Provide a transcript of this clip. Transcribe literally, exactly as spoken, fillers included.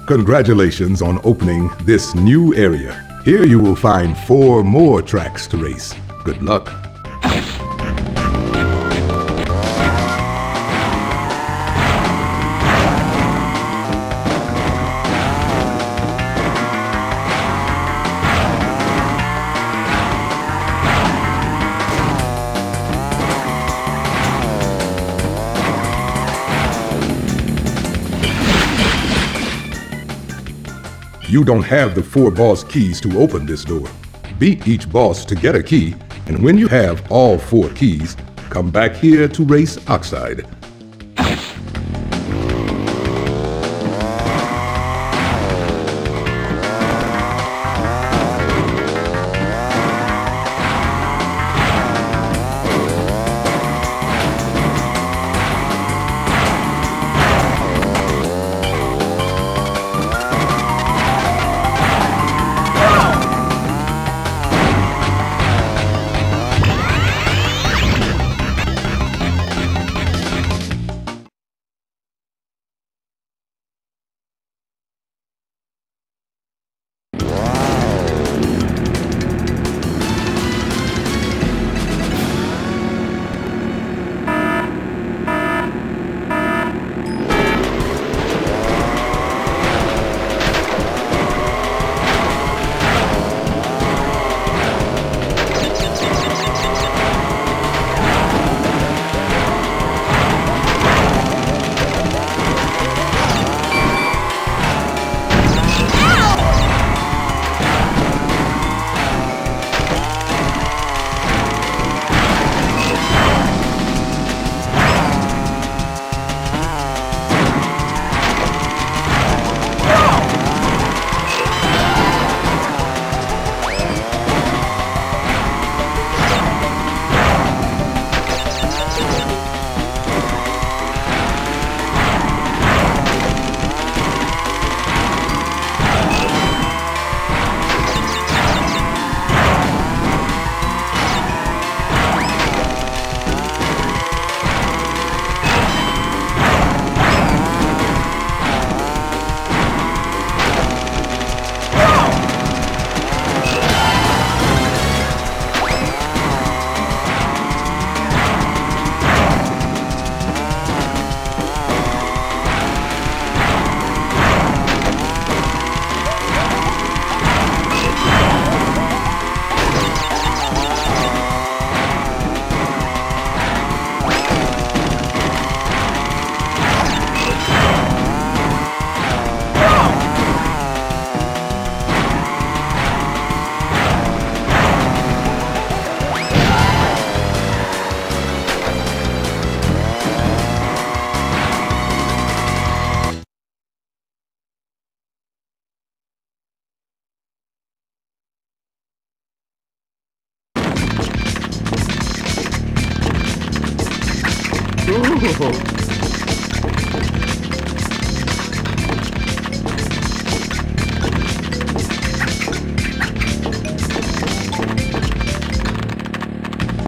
Congratulations on opening this new area. Here you will find four more tracks to race. Good luck. You don't have the four boss keys to open this door. Beat each boss to get a key, and when you have all four keys, come back here to race Oxide. Ooh.